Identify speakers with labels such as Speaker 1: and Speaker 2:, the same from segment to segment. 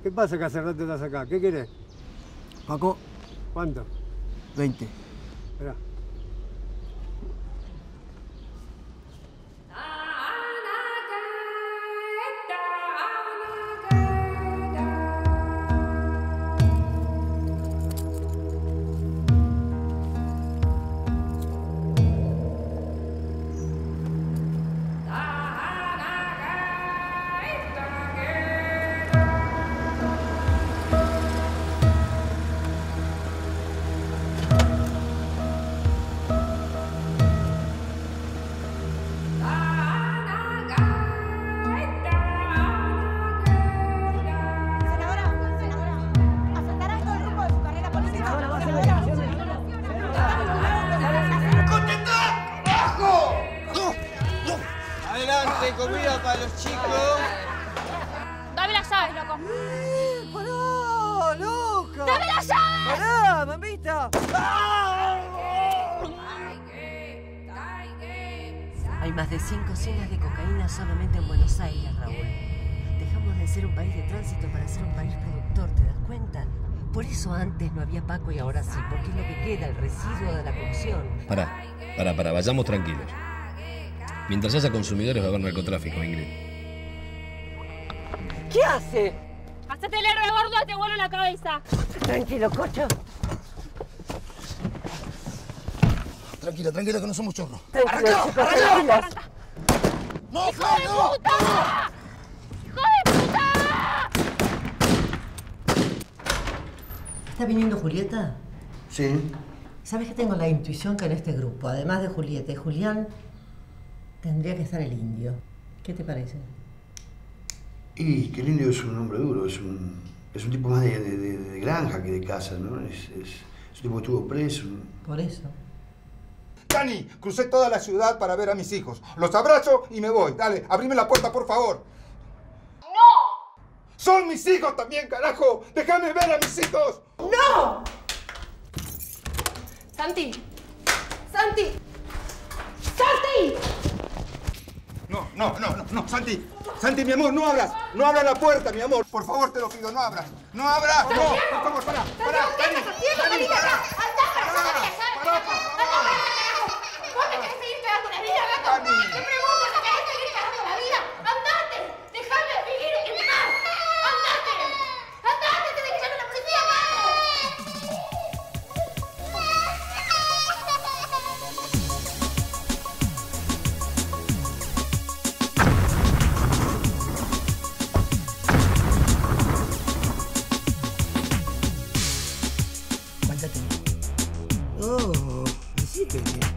Speaker 1: ¿Qué pasa que hace rato estás acá? ¿Qué querés?
Speaker 2: Paco,
Speaker 1: ¿Cuánto?
Speaker 2: 20.
Speaker 1: Esperá.
Speaker 3: Adelante, comida para los chicos.
Speaker 4: Dame las llaves, loco.
Speaker 2: ¡Pará, loca!
Speaker 4: ¡Dame las llaves!
Speaker 2: ¡Pará, mamita!
Speaker 5: Hay más de 5 cenas de cocaína solamente en Buenos Aires, Raúl. Dejamos de ser un país de tránsito para ser un país productor, ¿te das cuenta? Por eso antes no había Paco y ahora sí, porque es lo que queda, el residuo de la cocción.
Speaker 6: Pará, vayamos tranquilos. Mientras haya consumidores va a haber narcotráfico, Ingrid.
Speaker 5: ¿Qué hace?
Speaker 4: Hacete el héroe, gordo, te vuelo la cabeza.
Speaker 5: Tranquilo, cocho.
Speaker 7: Tranquila, que no somos chorros.
Speaker 5: Tranquilo, chicos, tranquilos.
Speaker 7: ¡No,
Speaker 4: ¡Hijo de puta! ¡Hijo de puta!
Speaker 5: ¿Está viniendo Julieta?
Speaker 7: Sí.
Speaker 5: ¿Sabes que tengo la intuición que en este grupo, además de Julieta y Julián, tendría que estar el indio? ¿Qué te parece?
Speaker 7: Y que el indio es un hombre duro, es un tipo más de granja que de casa, ¿no? Es un tipo que estuvo preso.
Speaker 5: Por eso.
Speaker 8: Cani, crucé toda la ciudad para ver a mis hijos. Los abrazo y me voy. Dale, abrime la puerta, por favor.
Speaker 4: ¡No!
Speaker 8: ¡Son mis hijos también, carajo! ¡Déjame ver a mis hijos!
Speaker 4: ¡No! Santi. ¡Santi!
Speaker 8: No, Santi. Santi, mi amor, no abras. No abras la puerta, mi amor. Por favor, te lo pido, no abras. ¡No abras! ¡No! Por favor, pará. Cani.
Speaker 4: ¿Vos te querés seguir cagando la vida, gato?
Speaker 8: Cani.
Speaker 4: Te pregunto, ¿te querés seguir cagando la vida? ¡Andate! ¡Déjame vivir en paz! ¡Andate! ¡Andate! ¡Te que llame la policía,
Speaker 2: Cuéntate. Oh, decite.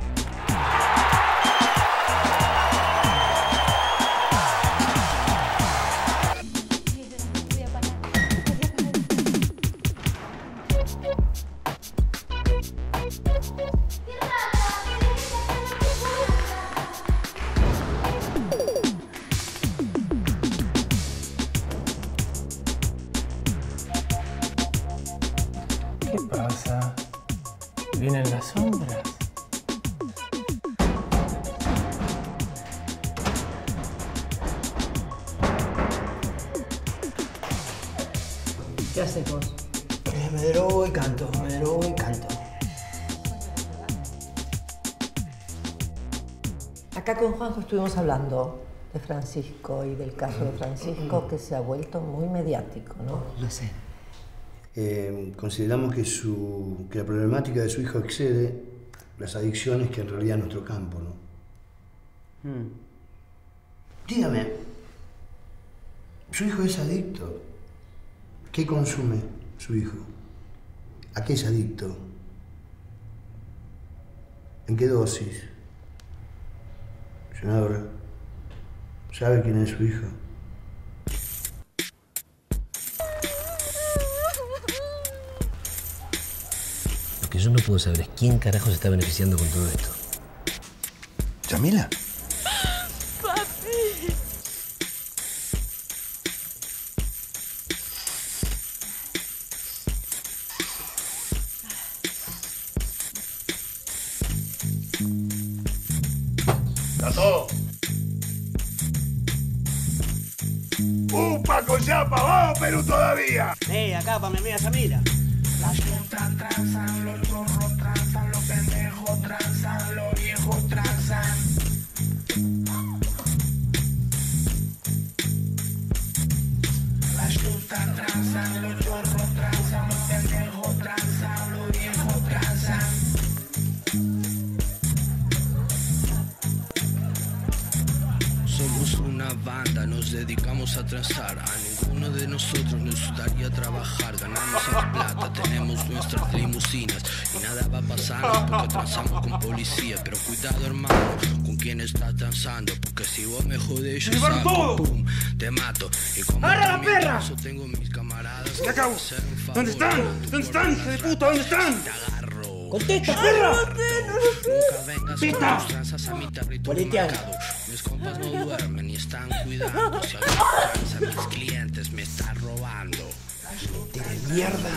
Speaker 9: ¿Qué pasa? ¿Vienen las sombras?
Speaker 5: ¿Qué haces vos?
Speaker 2: Me drogo y canto,
Speaker 5: Acá con Juanjo estuvimos hablando de Francisco y del caso de Francisco que se ha vuelto muy mediático, ¿no?
Speaker 2: Lo sé.
Speaker 7: Consideramos que la problemática de su hijo excede las adicciones que en realidad es nuestro campo, ¿no? Dígame, ¿su hijo es adicto? ¿Qué consume su hijo? ¿A qué es adicto? ¿En qué dosis? Senadora, ¿sabe quién es su hijo?
Speaker 6: Lo que yo no puedo saber es quién carajo se está beneficiando con todo esto.
Speaker 8: ¿Yamila?
Speaker 7: ¡Gato!
Speaker 8: Paco Chapa! ¡Vamos, Perú todavía!
Speaker 2: Acá para mi amiga Samira.
Speaker 10: Las putas transan, los zorros transan, los pendejos transan, los viejos transan. Las putas transan, los zorros transan, los pendejos transan, los viejos transan.
Speaker 11: Somos una banda, nos dedicamos a transar. A ninguno de nosotros nos gustaría trabajar. Ganamos la plata, tenemos nuestras limusinas y nada va a pasar porque transamos con policía. Pero cuidado, hermano, con quién estás transando, porque si vos me jodés yo saco, pum, te mato. Y como
Speaker 2: ¡Agarra la perra!
Speaker 11: tengo mis camaradas que
Speaker 8: acabo.
Speaker 11: me hacen un favor.
Speaker 8: ¿Dónde están? ¿Dónde están, hija de puta? ¿Dónde están?
Speaker 11: Te agarro.
Speaker 2: ¡Contesta, perra!
Speaker 11: Nunca vengas con
Speaker 2: ¡Pita!
Speaker 11: tus tranzas a mi territorio
Speaker 2: Boletear.
Speaker 11: marcado. Mis compas no duermen ni están cuidando. Si alguien cansa, mis clientes me están robando.
Speaker 2: De mierda.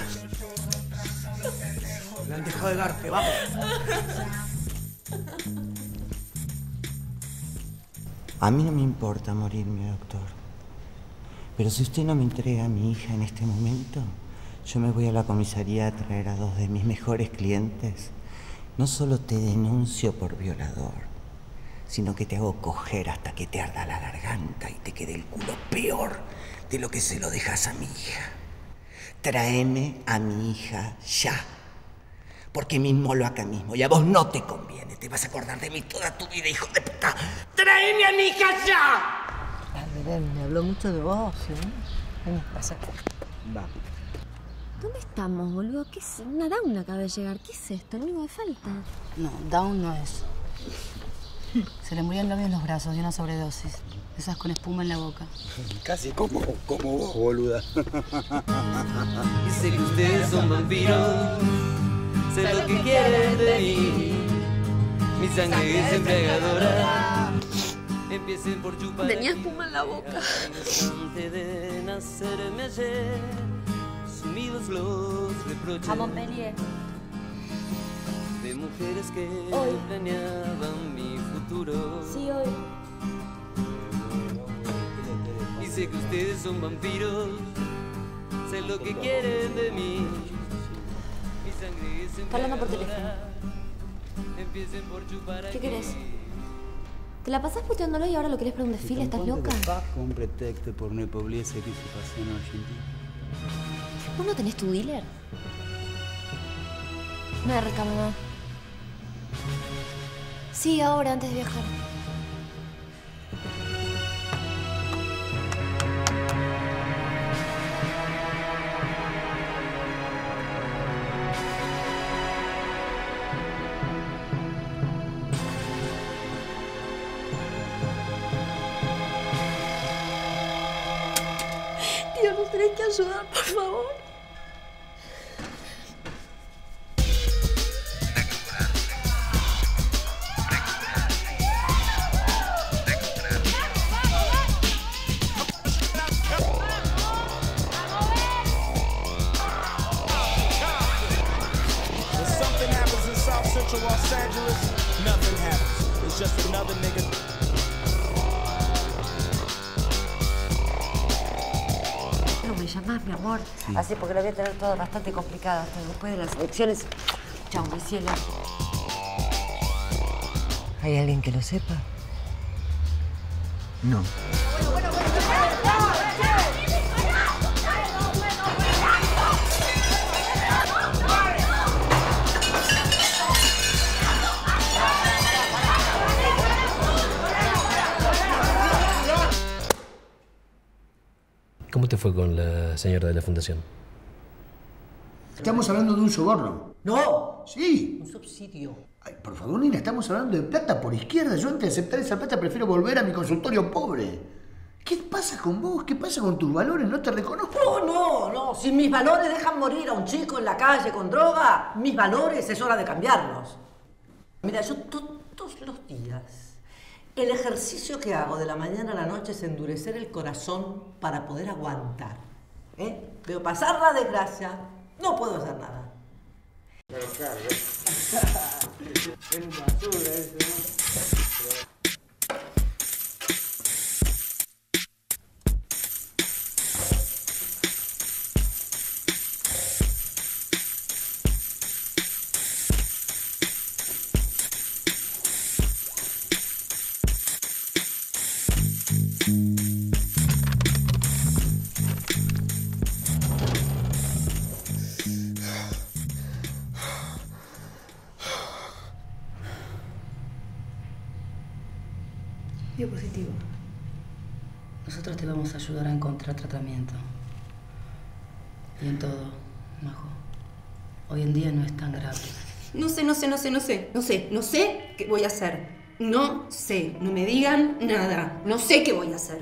Speaker 2: Me han dejado de garpe, vamos.
Speaker 12: A mí no me importa morirme, doctor. Pero si usted no me entrega a mi hija en este momento, yo me voy a la comisaría a traer a 2 de mis mejores clientes. No solo te denuncio por violador, sino que te hago coger hasta que te arda la garganta y te quede el culo peor de lo que se lo dejas a mi hija. Tráeme a mi hija ya. Porque me inmolo acá mismo y a vos no te conviene. Te vas a acordar de mí toda tu vida, hijo de puta. ¡Tráeme a mi hija ya!
Speaker 5: Me habló mucho de vos, ¿eh? Vení, pasa.
Speaker 12: Va.
Speaker 4: ¿Dónde estamos, boludo? ¿Qué es? Una down acaba de llegar. ¿Qué es esto? Lo único que falta.
Speaker 13: No, down no es. Se le murió el labio en los brazos de una sobredosis. Esas con espuma en la boca.
Speaker 8: Casi como vos, boluda.
Speaker 14: Y sé que ustedes son vampiros, sé lo que quieren de mí. Mi sangre es embriagadora. Empiecen por chupar.
Speaker 4: Tenía espuma en la boca.
Speaker 14: Antes de nacerme ayer, sumidos los reproches
Speaker 4: A Montpellier.
Speaker 14: de mujeres que
Speaker 4: Hoy.
Speaker 14: planeaban mi futuro.
Speaker 4: Sí, hoy.
Speaker 14: Y sé que ustedes son vampiros, sé lo que quieren de mí. Mi sangre es
Speaker 4: Está hablando por teléfono.
Speaker 14: Empiecen por chupar.
Speaker 4: ¿Qué querés? ¿Te la pasás puteándolo y ahora lo querés para un desfile? ¿Estás loca?
Speaker 15: Un pretexto por no publicar ce qui se passait en Argentina.
Speaker 4: ¿Vos no tenés tu dealer? Merca, mamá. Sí, ahora, antes de viajar. Tío, nos tenés que ayudar, por favor.
Speaker 10: When something happens in South Central Los Angeles, nothing happens. It's just another nigga.
Speaker 5: No me llamás, mi amor. Así porque lo voy a tener todo bastante complicado hasta después de las elecciones. Chao, mi cielo. ¿Hay alguien que lo sepa?
Speaker 12: No.
Speaker 6: ¿Cómo te fue con la señora de la fundación?
Speaker 7: Estamos hablando de un soborno.
Speaker 2: ¡No!
Speaker 7: Sí.
Speaker 2: Un subsidio.
Speaker 7: Ay, por favor, Nina, estamos hablando de plata por izquierda. Yo antes de aceptar esa plata prefiero volver a mi consultorio pobre. ¿Qué pasa con vos? ¿Qué pasa con tus valores? No te reconozco.
Speaker 2: No. Si mis valores dejan morir a un chico en la calle con droga, mis valores es hora de cambiarlos. Mira, yo todos los días, el ejercicio que hago de la mañana a la noche es endurecer el corazón para poder aguantar. Veo pasar la desgracia, no puedo hacer nada.
Speaker 3: Pero claro, es basura eso, ¿no?
Speaker 13: Dio positivo. Nosotros te vamos a ayudar a encontrar tratamiento. Y en todo, Majo. Hoy en día no es tan grave.
Speaker 16: No sé qué voy a hacer. No sé, no me digan nada. No sé qué voy a hacer.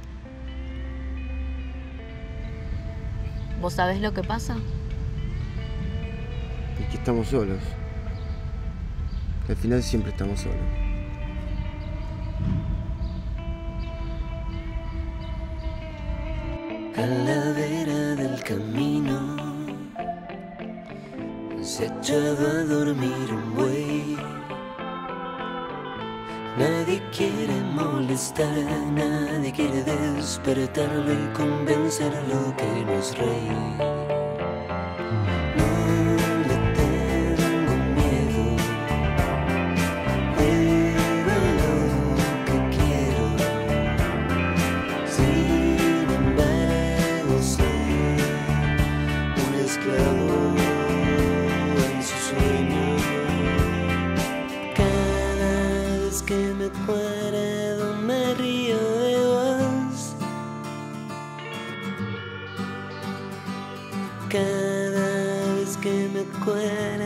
Speaker 17: ¿Vos sabés lo que pasa?
Speaker 18: Es que estamos solos. Al final siempre estamos solos.
Speaker 11: A la vera del camino se ha echado a dormir un buey. Nadie quiere molestar, nadie quiere despertarlo y convencerlo que no es rey. No le tengo miedo, hago lo que quiero. Sin embargo soy un esclavo en su sueño. Que me acuerdo, me río de vos. Cada vez que me acuerdo